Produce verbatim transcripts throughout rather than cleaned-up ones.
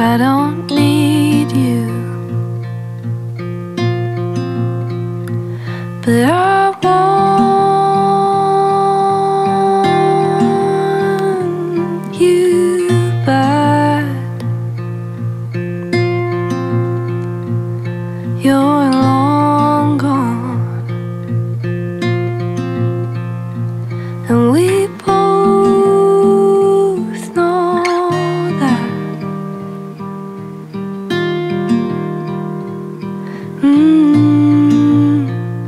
I don't need you, but I want you bad. You're long gone, and we both know that. Mm.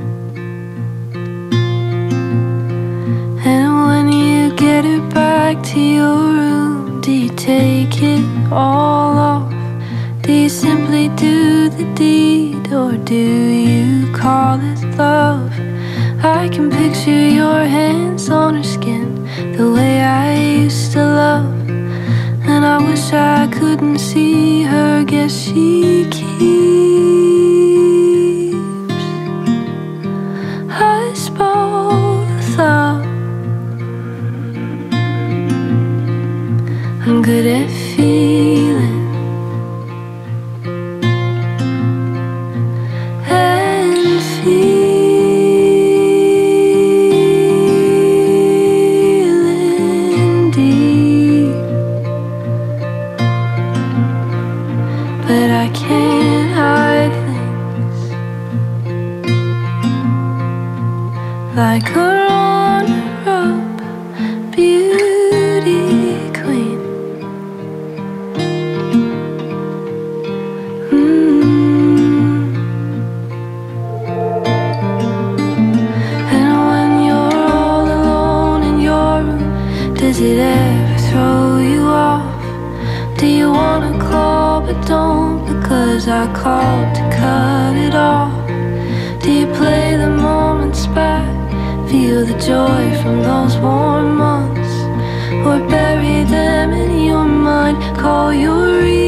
And when you get it back to your room, do you take it all off? Do you simply do the deed, or do you call it love? I can picture your hands on her skin, the way I used to love. And I wish I couldn't see her, guess she keeps us both up. I'm good at feeling and feeling deep, but I can't hide things like a runner-up beauty queen. Mm. And when you're all alone in your room, does it ever throw you off? Do you wanna call but don't, because I called to cut it off? Do you play the moments back, feel the joy from those warm months, or bury them in your mind, call your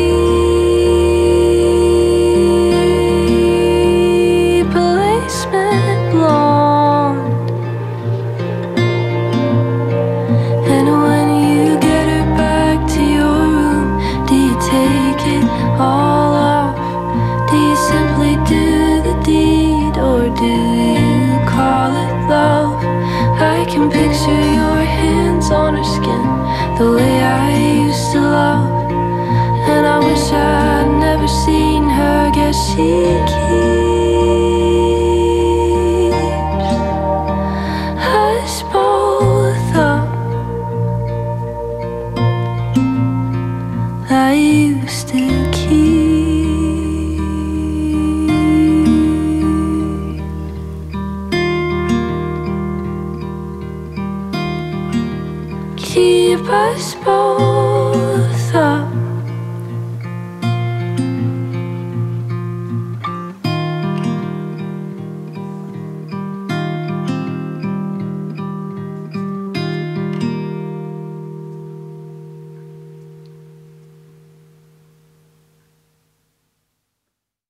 replacement blonde? And when you get her back to your room, do you take it all off? Do you simply do the deed, or do you call it love? I can picture your hands on her skin, the way I used to love. And I wish I'd never seen her, guess she keeps us both up. I used to keep keep us both